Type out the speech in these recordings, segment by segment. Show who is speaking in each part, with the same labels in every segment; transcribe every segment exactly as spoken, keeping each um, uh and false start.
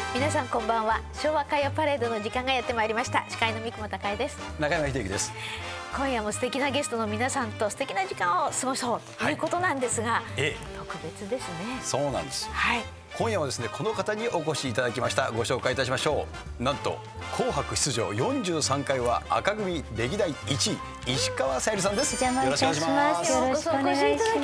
Speaker 1: 皆さんこんばんは。昭和歌謡パレードの時間がやってまいりました。司会の三雲孝恵です。
Speaker 2: 中山秀之です。
Speaker 1: 今夜も素敵なゲストの皆さんと素敵な時間を過ごそうということなんですが、はい、ええ、特別ですね。
Speaker 2: そうなんです。
Speaker 1: はい。
Speaker 2: 今夜はですね、この方にお越しいただきました。ご紹介いたしましょう。なんと紅白出場よんじゅうさんかいは赤組歴代いちい、石川さゆりさんです。
Speaker 3: よろしくお願いします。よろしくお願いします。
Speaker 1: はい、
Speaker 2: 素晴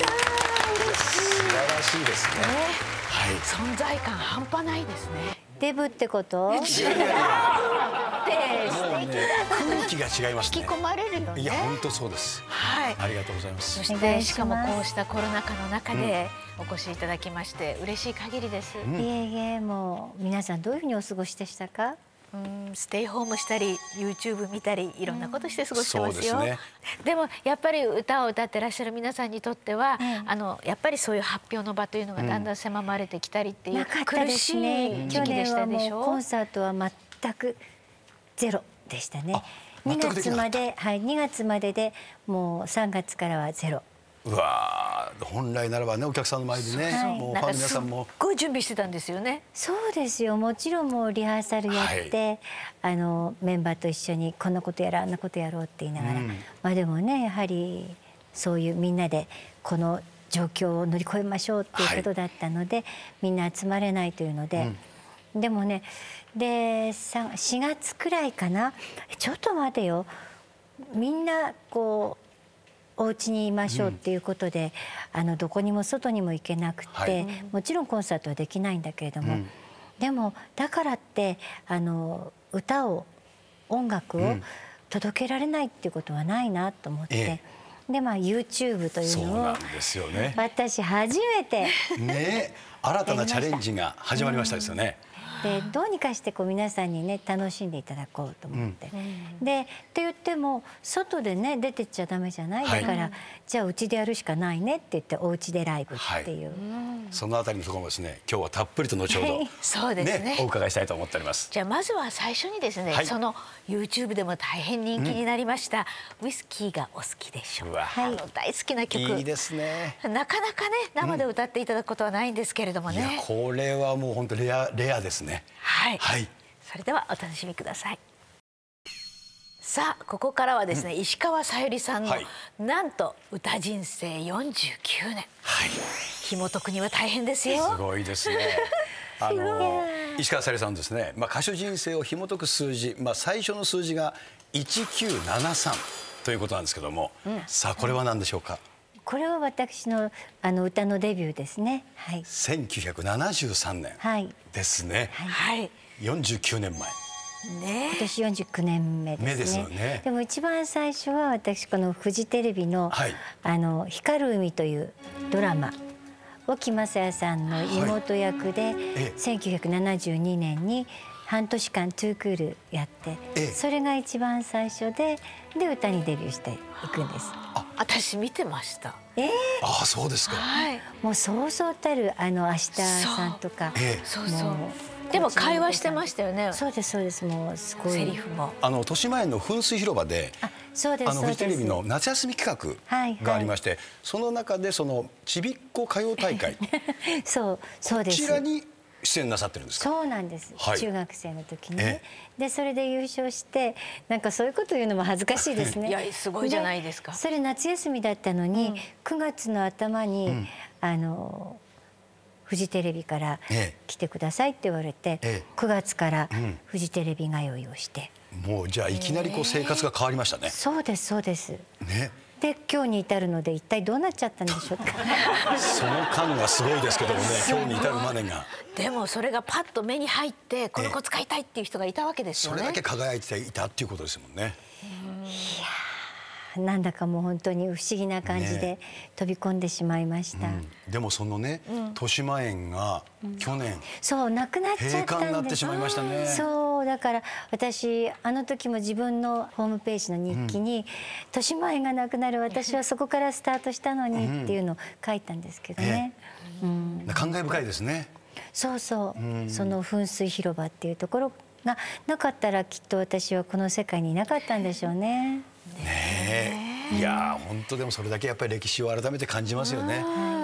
Speaker 2: らしいですね。
Speaker 1: はい、存在感半端ないですね。
Speaker 3: デブってこと？
Speaker 2: いやいやいや、もうね、空気が違いますね。
Speaker 1: 引き込まれるよね。
Speaker 2: いや、本当そうです。
Speaker 1: はい。
Speaker 2: ありがとうございます。
Speaker 1: そしてしかもこうしたコロナ禍の中でお越しいただきまして嬉しい限りです。
Speaker 3: いえいえ、もう皆さんどういうふうにお過ごしでしたか？
Speaker 1: うん、ステイホームしたり YouTube 見たりいろんなことして過ごしてますよ。
Speaker 2: そうですね。
Speaker 1: でもやっぱり歌を歌ってらっしゃる皆さんにとっては、うん、あのやっぱりそういう発表の場というのがだんだん狭まれてきたりっていう苦しい時期でしたでしょ。
Speaker 3: コンサートは全くゼロでしたね。にがつまで、はい、にがつまででもうさんがつからはゼロ。
Speaker 2: うわー、本来ならばね、お客さんの前でね、はい、もうファンの皆さんも
Speaker 1: すっごい準備してたんですよね。
Speaker 3: そうですよ。もちろんもうリハーサルやって、はい、あのメンバーと一緒にこんなことやらあんなことやろうって言いながら、うん、まあでもね、やはりそういうみんなでこの状況を乗り越えましょうっていうことだったので、はい、みんな集まれないというので、うん、でもね、でしがつくらいかな、ちょっと待てよ、みんなこうお家にいましょうっていうことで、うん、あのどこにも外にも行けなくて、はい、もちろんコンサートはできないんだけれども、うん、でもだからってあの歌を音楽を届けられないっていうことはないなと思って、ええ、でまあ YouTube というのを私初めて
Speaker 2: ね、新たなチャレンジが始まりましたですよね。
Speaker 3: でどうにかしてこう皆さんにね楽しんでいただこうと思って、うん、でって言っても外でね出てっちゃダメじゃない、はい、だからじゃあうちでやるしかないねって言ってお家でライブっていう、はい、
Speaker 2: そのあたりのところもですね、今日はたっぷりと後ほど、はい、
Speaker 1: そうですね、
Speaker 2: お伺いしたいと思っております。
Speaker 1: じゃあまずは最初にですね、はい、その YouTube でも大変人気になりました、うん、ウイスキーがお好きでしょう、あの大好きな曲、
Speaker 2: いいですね。
Speaker 1: なかなかね生で歌っていただくことはないんですけれどもね、
Speaker 2: うん、いやこれはもう本当レアレアですね。
Speaker 1: はい、はい、それではお楽しみください。さあここからはですね、うん、石川さゆりさんの、はい、なんと歌人生よんじゅうきゅうねん、はい、紐解くには大変ですよ。
Speaker 2: すごいですね。あの石川さゆりさんですね、まあ、歌手人生を紐解く数字、まあ、最初の数字がいちきゅうななさんということなんですけども、うん、さあこれは何でしょうか。
Speaker 3: これは私のあの歌のデビューですね。はい。
Speaker 2: せんきゅうひゃくななじゅうさんねんですね。
Speaker 1: はい。
Speaker 2: よんじゅうきゅうねんまえ。
Speaker 3: ね。今年よんじゅうきゅうねんめですね。
Speaker 2: 目ですよね。
Speaker 3: でも一番最初は私このフジテレビの、はい、あの光る海というドラマ。沖雅也さんの妹役で、はい、せんきゅうひゃくななじゅうにねんに半年間トゥークールやって、ええ、それが一番最初でで歌にデビューしていくんです。
Speaker 1: あ、私見てました。
Speaker 3: えー、
Speaker 2: ああそうですか。
Speaker 3: はい、もうそうそうたるあの明日さんとか、
Speaker 1: そうそう。でも会話してましたよね。
Speaker 3: そうですそうです。もうすごい
Speaker 1: セリフも。
Speaker 2: あの豊島園の噴水広場で、あ、
Speaker 3: そうです。
Speaker 2: あのフジテレビの夏休み企画がありまして、はいはい、その中でそのちびっこ歌謡大会、
Speaker 3: そうそうです。
Speaker 2: こちらに出演なさってるんですか。
Speaker 3: そうなんです。はい、中学生の時に、ね、
Speaker 2: え
Speaker 3: でそれで優勝して、なんかそういうこと言うのも恥ずかしいですね。
Speaker 1: いやすごいじゃないですか。
Speaker 3: それ夏休みだったのに、うん、くがつの頭に、うん、あのフジテレビから来てくださいって言われて、ええ、くがつからフジテレビ通いをして、
Speaker 2: うん、もうじゃあいきなりこう生活が変わりましたね。
Speaker 3: そうですそうです。
Speaker 2: ね。
Speaker 3: で今日に至るので一体どうなっちゃったんでしょうか。
Speaker 2: その間がすごいですけどもね、今日に至るまでが。
Speaker 1: でもそれがパッと目に入ってこの子使いたいっていう人がいたわけですよね。
Speaker 2: それだけ輝いていたっていうことですもんね。
Speaker 3: いやなんだかもう本当に不思議な感じで飛び込んでしまいました。
Speaker 2: ね、うん、でもそのね、うん、豊島園が去年、うん、
Speaker 3: そうなくなっちゃったんです。
Speaker 2: 閉館になってしまいましたね。
Speaker 3: そうだから私あの時も自分のホームページの日記に、うん、豊島園がなくなる私はそこからスタートしたのにっていうのを書いたんですけどね。
Speaker 2: うん、うん、感慨深いですね。
Speaker 3: そうそう、うん、その噴水広場っていうところがなかったらきっと私はこの世界にいなかったんでしょうね。
Speaker 2: ねえ、いや本当でもそれだけやっぱり歴史を改めて感じますよね。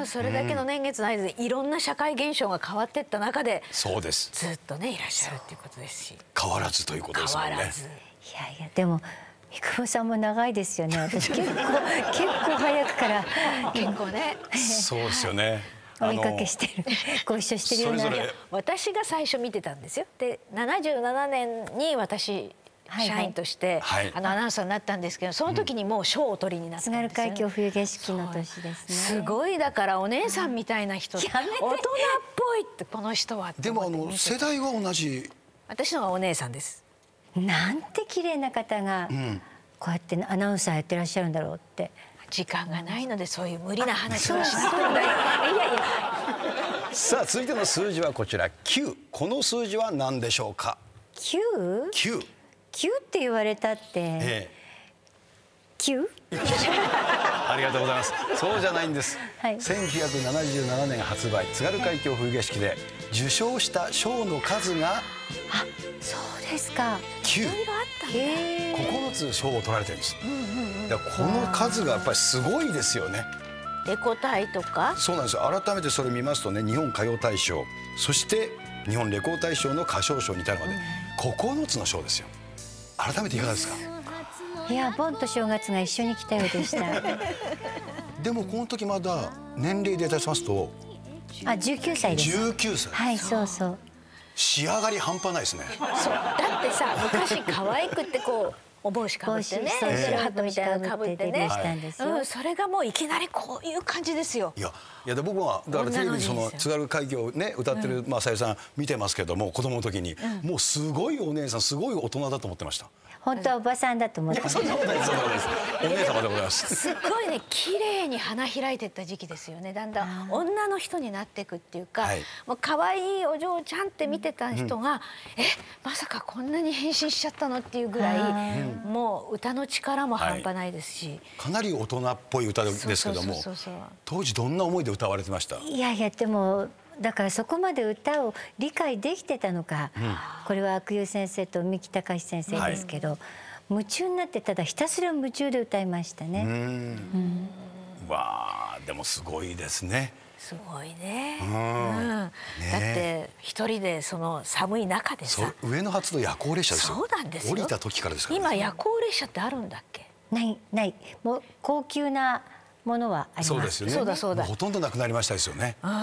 Speaker 1: うん、それだけの年月の間でいろんな社会現象が変わっていった中で、
Speaker 2: そうです。
Speaker 1: ずっとねいらっしゃるっていうことですし、
Speaker 2: 変わらずということですもんね。
Speaker 1: 変わらず。い
Speaker 3: やいやでも三雲さんも長いですよね。私結構結構早くから
Speaker 1: 結構ね。
Speaker 2: そうですよね。
Speaker 3: 追いかけしてる、ご一緒してるような。
Speaker 2: それぞれ
Speaker 1: 私が最初見てたんですよ。でななじゅうななねんに私社員として、はいはい、あのアナウンサーになったんですけど、その時にもう賞をお取りになったんですよ、ね。津軽海峡冬景色の年ですね。すごい、だからお姉さんみたいな人、大人っぽいってこの人は。
Speaker 2: でもあの世代は同じ。
Speaker 1: 私のがお姉さんです。
Speaker 3: なんて綺麗な方がこうやってアナウンサーやってらっしゃるんだろうって。
Speaker 1: 時間がないのでそういう無理な話はしなくてもない。いやいや。
Speaker 2: さあ続いての数字はこちらきゅう。この数字は何でしょうか。
Speaker 3: きゅう？
Speaker 2: きゅう。
Speaker 3: きゅうって言われたって。ええ、きゅう？
Speaker 2: ありがとうございます。そうじゃないんです。はい、せんきゅうひゃくななじゅうななねん発売津軽海峡冬景色で受賞した賞の数が。
Speaker 3: あ、そうですか。
Speaker 2: きゅう。ここのつ賞を取られてるんです。だからこの数がやっぱりすごいですよね。
Speaker 1: レコ大とか。
Speaker 2: そうなんですよ。改めてそれ見ますとね、日本歌謡大賞、そして日本レコー大賞の歌唱賞に至るまでここのつの賞ですよ。改めていかがですか。
Speaker 3: いや、盆と正月が一緒に来たようでした。
Speaker 2: でもこの時まだ年齢でいたしますと、
Speaker 3: あ、じゅうきゅうさいです。
Speaker 2: じゅうきゅうさい。
Speaker 3: はい、そうそう。
Speaker 2: 仕上がり半端ないですね。
Speaker 1: そう、だってさ、昔可愛くってこうお帽子かぶってね、ハットみたいなのかぶってね、うん、それがもういきなりこういう感じですよ。
Speaker 2: いや、いやで僕はだからテレビでその津軽海峡をね歌ってるまあさゆりさん見てますけども、子供の時にもうすごいお姉さん、すごい大人だと思ってました。
Speaker 3: 本当はおばさんだと思ってました。
Speaker 2: そんなことないです、そんなことないです。お姉様でございます。
Speaker 1: すごいね、綺麗に花開いてった時期ですよね。だんだん女の人になっていくっていうか、はい、もう可愛いお嬢ちゃんって見てた人が、うん、え、まさかこんなに変身しちゃったのっていうぐらい、もう歌の力も半端ないですし、はい、
Speaker 2: かなり大人っぽい歌ですけども、当時どんな思いで歌われてました？
Speaker 3: いやいや、でもだからそこまで歌を理解できてたのか、うん、これは阿久悠先生と三木隆先生ですけど、はい、夢中になって、ただひたすら夢中で歌いましたね。うん、
Speaker 2: わあ、でもすごいですね。
Speaker 1: すごいね。うん、だって一人でその寒い中でさ、
Speaker 2: 上野発の夜行列車ですよ。
Speaker 1: そうなんですよ。
Speaker 2: 降りた時からですから、
Speaker 1: ね。今夜行列車ってあるんだっけ？
Speaker 3: ないない、もう高級なものはあります。
Speaker 2: そうですよね。
Speaker 1: そうだそうだ。
Speaker 2: ほとんどなくなりましたですよね。うん。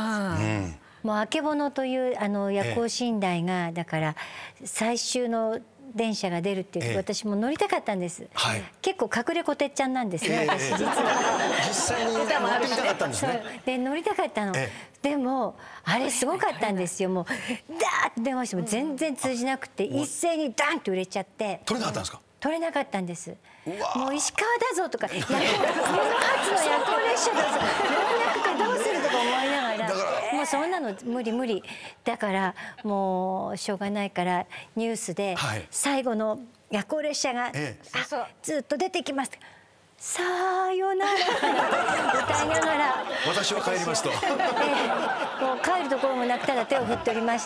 Speaker 3: もうあけぼのというあの夜行寝台が、だから最終の電車が出るっていう、私も乗りたかったんです。はい、結構隠れこてっちゃんなんですね、私実は。
Speaker 2: 実際に乗ってみたかったんですね。
Speaker 3: で乗りたかったの。でもあれすごかったんですよ。もうダーッて電話しても全然通じなくて、一斉にダンって売れちゃって。
Speaker 2: 取れなかったんですか？
Speaker 3: 取れなかったんです。もう石川だぞとか、夜行初の夜行列車だぞ、乗れなくてどうするとか思いながら、もうそんなの無理無理だから、もうしょうがないからニュースで最後の夜行列車がずっと出てきます。さよなら歌いながら、
Speaker 2: 私は帰りますと、もう
Speaker 3: 帰るところもなく、ただ手を振っておりました。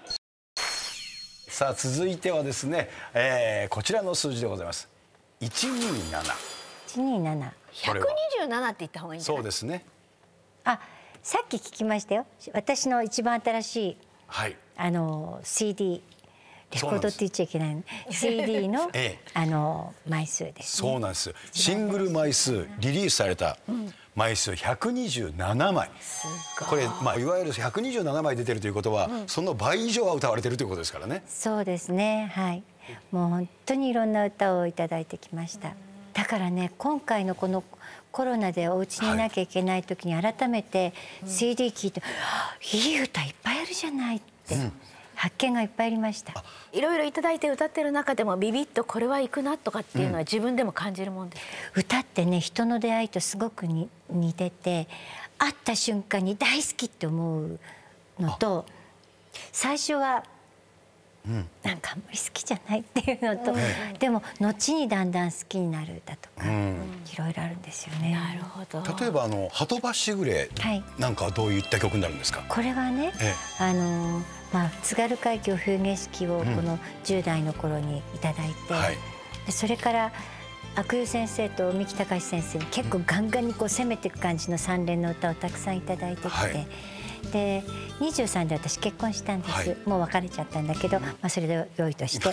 Speaker 2: さあ続いてはですね、えー、こちらの数字でございます。いちにーなな。
Speaker 3: いちにーなな。
Speaker 1: ひゃくにじゅうななって言った方がいいんじゃない？
Speaker 2: そうですね。
Speaker 3: あ、さっき聞きましたよ。私の一番新しい、はい、あの シーディー、レコードって言っちゃいけないの。シーディー の、ええ、あの枚数です、ね。そうなんです。
Speaker 2: シングル枚数リリースされた枚数ひゃくにじゅうななまい。これまあいわゆるひゃくにじゅうななまい出てるということは、うん、その倍以上は歌われてるということですからね。
Speaker 3: そうですね。はい。もう本当にいろんな歌をいただいてきました。だからね、今回のこのコロナでお家にいなきゃいけない時に改めて シーディー 聴いて、はい、いい歌いっぱいあるじゃないって。うん、発見がいっぱいありました。
Speaker 1: いろいろいただいて歌ってる中でもビビッとこれはいくなとかっていうのは自分でも感じるもんです、
Speaker 3: うん、歌ってね、人の出会いとすごくに似てて、会った瞬間に大好きって思うのと、最初は、うん、なんかあんまり好きじゃないっていうのと、うん、でも後にだんだん好きになる歌とか、うん、いろいろあるんですよね。
Speaker 1: なるほど。
Speaker 2: 例えばあの「はとバしぐれ」なんかはどういった曲になるんですか？
Speaker 3: これはね、ええ、あのまあ、津軽海峡冬景色をこのじゅう代の頃にいただいて、うん、はい、でそれから阿久悠先生と三木隆先生に結構ガンガンにこう攻めていく感じの三連の歌をたくさんいただいてきて、はい、でにじゅうさんで私結婚したんです、はい、もう別れちゃったんだけど、まあ、それで良いとして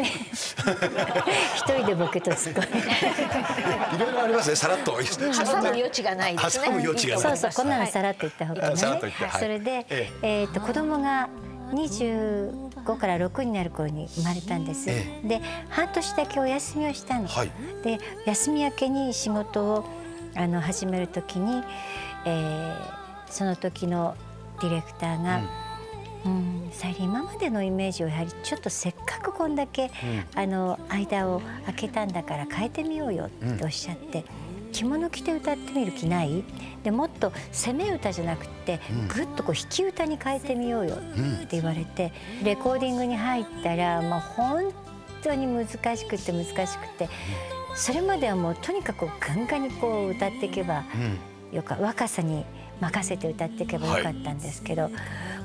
Speaker 3: 一人でボケとツッコミ
Speaker 2: いろいろありますね、さらっと
Speaker 1: 挟む余地がないですね。
Speaker 2: 挟む余地がない。
Speaker 3: そうそう、こんなのさらっと言った方がね、はい、それで、ええー、と子供がにじゅうごからろくになる頃に生まれたんです、ええ、で半年だけお休みをしたの、はい、で休み明けに仕事をあの始める時に、えー、その時のディレクターが「うん、うん、さゆり今までのイメージをやはりちょっとせっかくこんだけ、うん、あの間を空けたんだから変えてみようよ」っておっしゃって。うん、着物着て歌ってみる気ない？でもっと攻め歌じゃなくてぐっとこう引き歌に変えてみようよって言われて、レコーディングに入ったらもう本当に難しくて難しくて、それまではもうとにかくガンガンにこう歌っていけばよか、若さに任せて歌っていけばよかったんですけど、はい、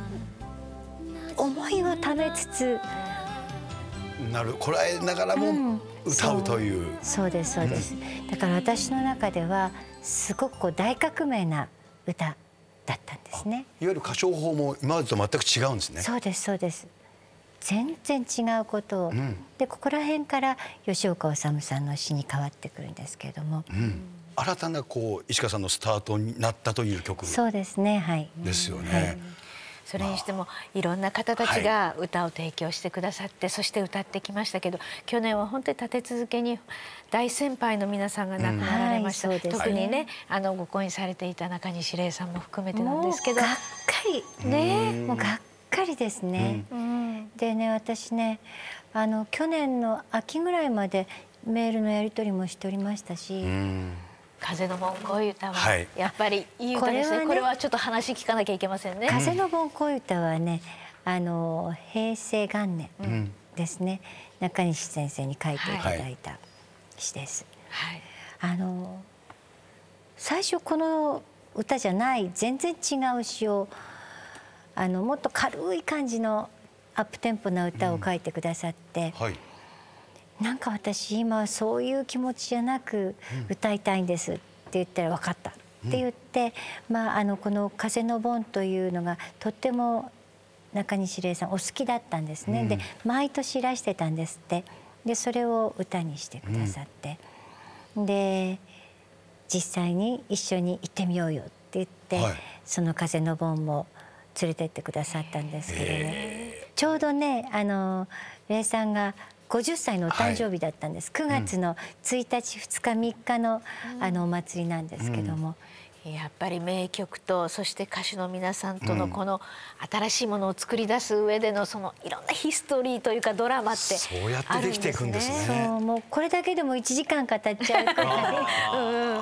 Speaker 3: 思いをためつつ
Speaker 2: なるこらえながらも歌うという、うん、
Speaker 3: そう、そうですそうです、うん、だから私の中ではすごくこう大革命な歌だったんですね。
Speaker 2: いわゆる歌唱法も今までと全く違うんですね。
Speaker 3: そうですそうです、全然違うことを、うん、でここら辺から吉岡治さんの詩に変わってくるんですけれども、うん、
Speaker 2: 新たなこう石川さんのスタートになったという曲
Speaker 3: そうですね、はい
Speaker 2: ですよね、
Speaker 3: はい、
Speaker 1: それにしてもいろんな方たちが歌を提供してくださって、はい、そして歌ってきましたけど、去年は本当に立て続けに大先輩の皆さんが亡くなられました、うんはいね、特にねあのご婚姻されていた中西礼さんも含めてなんですけど、
Speaker 3: もうがっかりね、もうがっかりですね、うん、でね私ねあの去年の秋ぐらいまでメールのやり取りもしておりましたし、うん
Speaker 1: 風の盆恋歌はやっぱりいい歌ですね。これはね、これはちょっと話聞かなきゃいけませんね。
Speaker 3: 風の盆恋歌はね、あの平成元年ですね、うん、中西先生に書いていただいた詩です。はい、あの最初この歌じゃない全然違う詩をあのもっと軽い感じのアップテンポな歌を書いてくださって。うんはい、なんか私今そういう気持ちじゃなく歌いたいんですって言ったら分かったって言って、うん、まああのこの風の盆というのがとっても中西礼さんお好きだったんですね、うん、で毎年いらしてたんですって、でそれを歌にしてくださって、うん、で実際に一緒に行ってみようよって言って、はい、その風の盆も連れてってくださったんですけどね、ちょうどねあの礼さんがごじゅっさいのお誕生日だったんです、はい、くがつのついたちふつかみっかの、うん、あのお祭りなんですけども、
Speaker 1: うん、やっぱり名曲とそして歌手の皆さんとのこの新しいものを作り出す上でのそのいろんなヒストリーというかドラマって
Speaker 2: そうやってできていくんですね。
Speaker 3: そうもうこれだけでもいちじかん語っちゃうくらいうん、あ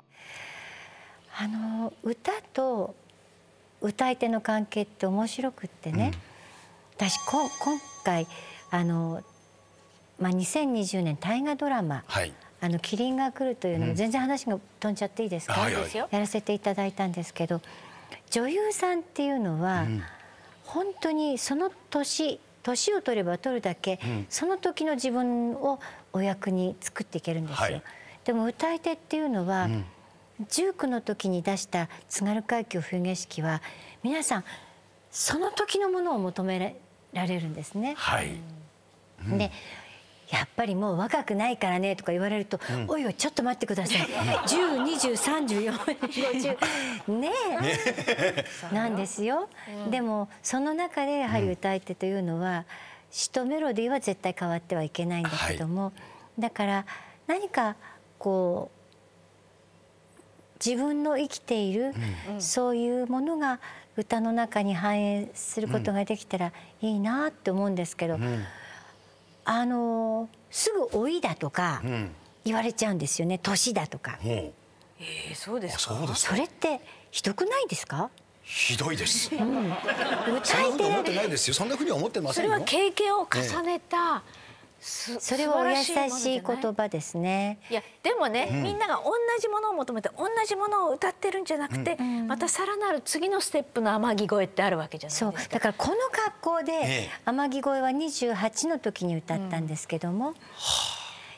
Speaker 3: の歌と歌い手の関係って面白くってね、うん、私こ今回あのまあ、にせんにじゅうねん大河ドラマ「はい、あの麒麟が来る」というのも全然話が飛んじゃっていいですか、うん、やらせていただいたんですけど、女優さんっていうのは、うん、本当にその年年を取れば取るだけ、うん、その時の自分をお役に作っていけるんですよ、はい、でも歌い手っていうのは、うん、じゅうきゅうの時に出した「津軽海峡冬景色」は皆さんその時のものを求められるんですね。はい、うん、でやっぱりもう若くないからねとか言われると、うん、おいおいちょっと待ってくださいじゅう、にじゅう、さんじゅうよん、ごじゅうねえなんですよ、うん、でもその中でやはり歌い手というのは詩とメロディーは絶対変わってはいけないんだけども、はい、だから何かこう自分の生きている、うん、そういうものが歌の中に反映することができたらいいなって思うんですけど、うん、あのすぐ老いだとか言われちゃうんですよね、年だとか。うん、え
Speaker 1: ー、そうですか。
Speaker 2: そうですか。
Speaker 3: それってひどくないですか？
Speaker 2: ひどいです。うん、歌い手思ってないですよ。そんなふうには思ってませんよ。
Speaker 1: それは経験を重ねた、
Speaker 3: ね、それはお優しい言葉ですね。
Speaker 1: いやでもね、うん、みんなが同じものを求めて同じものを歌ってるんじゃなくて、うん、またさらなる次のステップの天城越えってあるわけじゃないですか。
Speaker 3: そうだからこの格好で天城越えはにじゅうはちの時に歌ったんですけども、うん、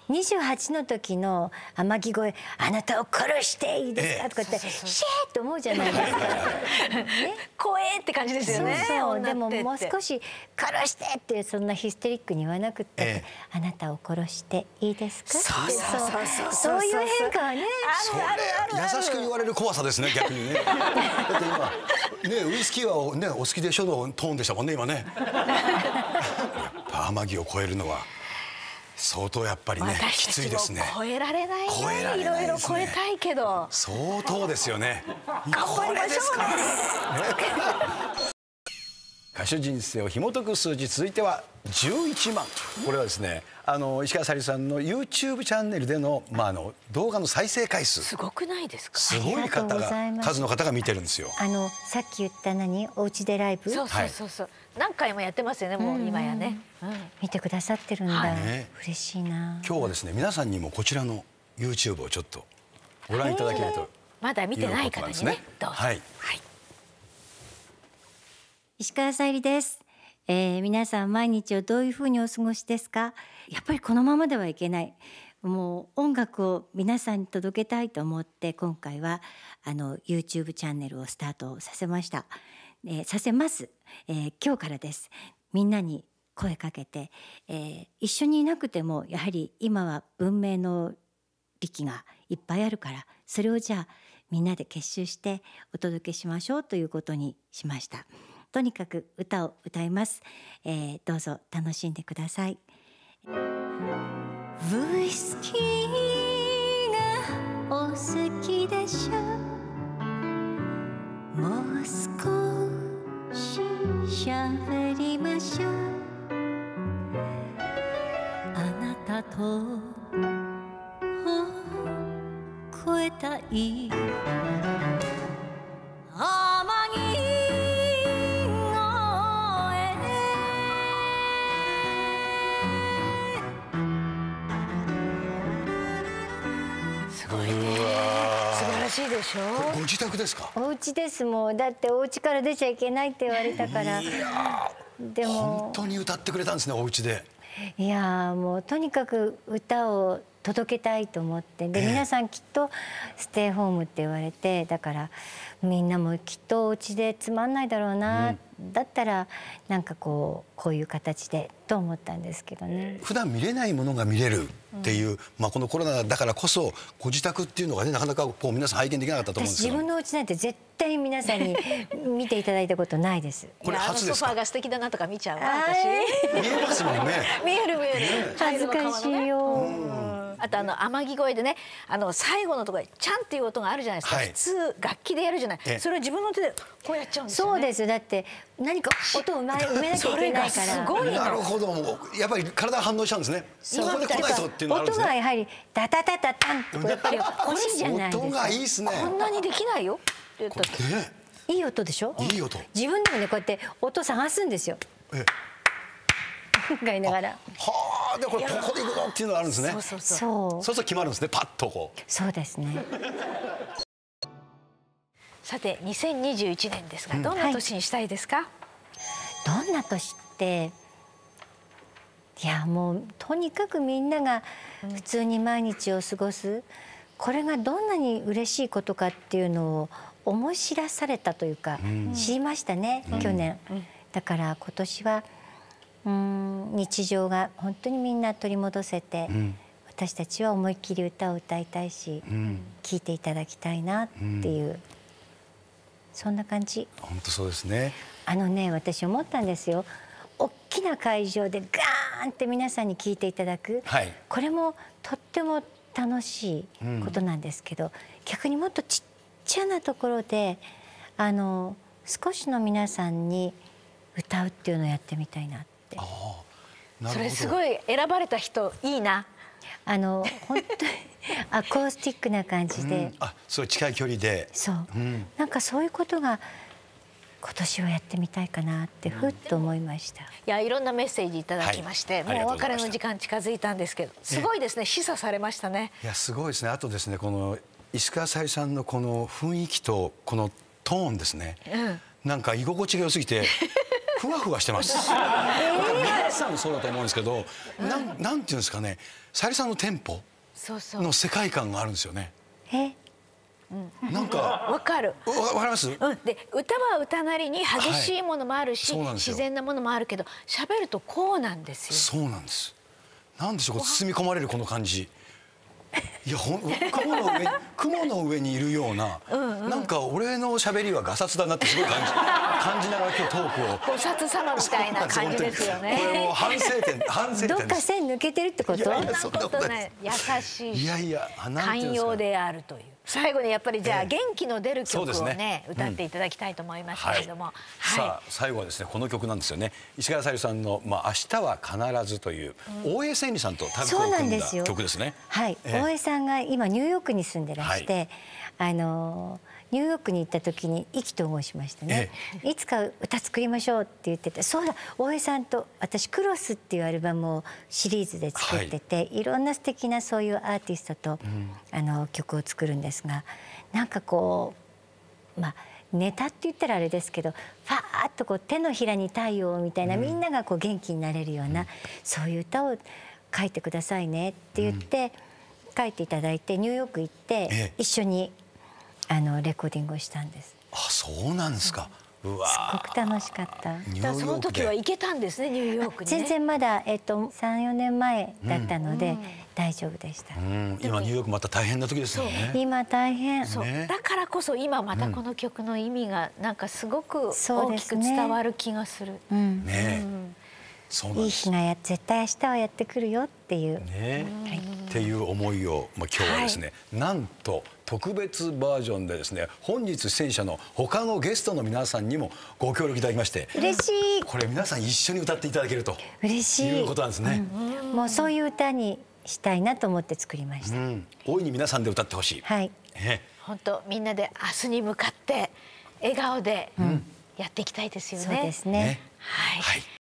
Speaker 3: にじゅうはちの時の天城越え「あなたを殺していいですか?」とかってシェーって思うじゃないですか。
Speaker 1: 怖えって感じですよね。
Speaker 3: そうそう、で
Speaker 1: 女ってって
Speaker 3: ももう少し「殺して!」ってそんなヒステリックに言わなくって
Speaker 2: ええ
Speaker 3: 「あなたを殺していいですか?」って
Speaker 1: そうそうそうそう
Speaker 3: そういう変化はね。
Speaker 2: それ優しく言われる怖さですね、逆にね。だって今ね、ウイスキーはねお好きでしょのトーンでしたもんね今ね。やっぱ天城を超えるのは相当やっぱりねき
Speaker 1: 私たちも
Speaker 2: ついですね。
Speaker 1: 超えられない
Speaker 2: 超えら
Speaker 1: ね。い
Speaker 2: れないですね
Speaker 1: ろいろ超えたいけど。
Speaker 2: 相当ですよね。
Speaker 1: 頑張りましょうね。
Speaker 2: 歌手人生を紐解く数字、続いてはじゅういちまん。これはですね、あの石川さゆりさんの ユーチューブ チャンネルでのまああの動画の再生回数、
Speaker 1: すごくないですか。
Speaker 2: すごい方
Speaker 3: ありがとうござい
Speaker 2: が
Speaker 3: ます
Speaker 2: 数の方が見てるんですよ。
Speaker 3: あのさっき言った何お家でライブ
Speaker 1: そうそうそうそう。何回もやってますよね。もう今やね。うん
Speaker 3: 見てくださってるんだ、
Speaker 1: はい
Speaker 2: ね
Speaker 3: 嬉しいな。
Speaker 2: 今日はですね、皆さんにもこちらの ユーチューブ をちょっとご覧いただけると。
Speaker 1: まだ見てない方にね。どうぞ。
Speaker 2: はい。
Speaker 1: はい。
Speaker 3: 石川さゆりです、えー、皆さん毎日をどういうふうにお過ごしですか。やっぱりこのままではいけない、もう音楽を皆さんに届けたいと思って今回はあの ユーチューブ チャンネルをスタートさせました、えー、させます、えー、今日からです。みんなに声かけて、えー、一緒にいなくてもやはり今は文明の利器がいっぱいあるから、それをじゃあみんなで結集してお届けしましょうということにしました。とにかく歌を歌います、えー、どうぞ楽しんでください。ウイスキーがお好きでしょ、もう少し喋りましょう。あなたと超えたい
Speaker 1: しいでしょ。
Speaker 2: ご自宅ですか。
Speaker 3: お家ですもん。だってお家から出ちゃいけないって言われたから。
Speaker 2: いや
Speaker 3: でも
Speaker 2: 本当に歌ってくれたんですね、お家で。
Speaker 3: いやもうとにかく歌を届けたいと思って、で、えー、皆さんきっとステイホームって言われて、だからみんなもきっとお家でつまんないだろうな、うん、だったらなんかこうこういう形でと思ったんですけどね。
Speaker 2: 普段見れないものが見れるっていう、うん、まあこのコロナだからこそご自宅っていうのがね、なかなかこう皆さん拝見できなかったと思うんですけど。
Speaker 3: 私自分のお家なんて絶対皆さんに見ていただいたことないです。
Speaker 2: これ初ですか。
Speaker 1: あのソファーが素敵だなとか見ちゃうわ私。
Speaker 2: 見えますもんね。
Speaker 1: 見える見える。
Speaker 3: 恥ずかしいよ。
Speaker 1: あとあの天城越えでね、あの最後のところでチャンっていう音があるじゃないですか、はい、普通楽器でやるじゃない、それを自分の手でこうやっちゃうんですよね。
Speaker 3: そうです。だって何か音を埋めなきゃいけないから。
Speaker 1: すごい
Speaker 2: なるほど。やっぱり体が反応しちゃうんですね。
Speaker 3: そう
Speaker 2: ここで来ないとっていうのがあるんですね。
Speaker 3: 音がやはりタタタタタンってやっぱり欲しいじゃないですか。
Speaker 2: 音がいいですね。
Speaker 1: こんなにできないよって言ったって、
Speaker 2: ね、
Speaker 3: いい音でしょ。
Speaker 2: いい音。
Speaker 3: 自分でもねこうやって音探すんですよ。ええ言いながら。
Speaker 2: はあ、でこれここで行くのっていうのがあるんですね。
Speaker 1: そうそうそう。
Speaker 3: そう。
Speaker 2: そうすると決まるんですね。パッとこう。
Speaker 3: そうですね。
Speaker 1: さてにせんにじゅういちねんですが、どんな年にしたいですか。うん
Speaker 3: はい、どんな年って、いやもうとにかくみんなが普通に毎日を過ごす、うん、これがどんなに嬉しいことかっていうのを思い知らされたというか、うん、知りましたね、うん、去年、うん、だから今年はうん日常が本当にみんな取り戻せて、うん、私たちは思いっきり歌を歌いたいし、うん、聴いていただきたいなっていう、うん、そんな感じ。
Speaker 2: 本当そうですね。
Speaker 3: あのね、私思ったんですよ。大きな会場でガーンって皆さんに聴いていただく、はい、これもとっても楽しいことなんですけど、うん、逆にもっとちっちゃなところであの少しの皆さんに歌うっていうのをやってみたいなって。
Speaker 2: ああ、なるほど。
Speaker 1: それすごい選ばれた人いいな。
Speaker 3: あの本当にアコースティックな感じで、うん、
Speaker 2: あ、そう近い距離で、
Speaker 3: そう、うん、なんかそういうことが今年はやってみたいかなってふっと思いました。い
Speaker 1: や、いろんなメッセージいただきまして、はい、もうお別れの時間近づいたんですけど、すごいですね、示唆されましたね。
Speaker 2: いや、すごいですね。あとですね、この石川さゆりさんのこの雰囲気とこのトーンですね、うん、なんか居心地が良すぎてふわふわしてます。皆さんそうだと思うんですけど、なんなんていうんですかね、さゆりさんのテンポの世界観があるんですよね。
Speaker 3: え、
Speaker 2: なんか
Speaker 1: わかる。
Speaker 2: わわかります？
Speaker 1: うん、で歌は歌なりに激しいものもあるし、
Speaker 2: はい、自
Speaker 1: 然なものもあるけど喋るとこうなんです
Speaker 2: よ。そうなんです。なんでしょう、包み込まれるこの感じ。いや、ほん雲の上雲の上にいるような、うんうん、なんか俺の喋りはガサツだなってすごい感じ感じながら今日トークを。
Speaker 1: 菩薩様みたいな感じですよね。
Speaker 2: これも反省点反省点です。
Speaker 3: どっか線抜けてるってこと？
Speaker 1: そんなことない。優しいし。
Speaker 2: いやいや、
Speaker 1: 寛容であるという。最後にやっぱりじゃあ元気の出る曲をね歌っていただきたいと思いますけれども、
Speaker 2: さあ最後はですねこの曲なんですよね。石川さゆりさんのまあ明日は必ずという大江千里さんとタッグを組んだ曲ですね。
Speaker 3: はい、大江さんが今ニューヨークに住んでらして、あのニューヨークに行った時に意気投合しましたね。いつか歌作りましょうって言ってて、そうだ、大江さんと私クロスっていうアルバムをシリーズで作ってて、はい、いろんな素敵なそういうアーティストと、うん、あの曲を作るんですが、なんかこうまあネタって言ったらあれですけど、ファーッとこう手のひらに太陽みたいな、うん、みんながこう元気になれるような、うん、そういう歌を書いてくださいねって言って、うん、書いていただいてニューヨーク行って、ええ、一緒にあのレコーディングをしたんです。
Speaker 2: あ、そうなんですか。うわ、
Speaker 3: すごく楽しかった。
Speaker 1: その時は行けたんですね、ニューヨークに、ね。
Speaker 3: 全然まだえっと三四年前だったので、うん、大丈夫でした。
Speaker 2: うん、今ニューヨークまた大変な時ですよね。
Speaker 3: 今大変。
Speaker 1: そう、ね、だからこそ今またこの曲の意味がなんかすごく大きく伝わる気がする。
Speaker 3: うん、
Speaker 2: ね。
Speaker 3: いい日がや絶対明日はやってくるよっていう、
Speaker 2: ね、はい、っていう思いを、まあ、今日はですね、はい、なんと特別バージョンでですね本日出演者の他のゲストの皆さんにもご協力いただきまして、
Speaker 3: 嬉しい。
Speaker 2: これ皆さん一緒に歌っていただけると
Speaker 3: 嬉しい
Speaker 2: いうことなんですね。
Speaker 3: うん、もうそういう歌にしたいなと思って作りました。うん、
Speaker 2: 大いに皆さんで歌ってほしい。
Speaker 3: はい。
Speaker 1: 本当みんなで明日に向かって笑顔でやっていきたいですよね。
Speaker 3: そうですね。
Speaker 1: はい。はい。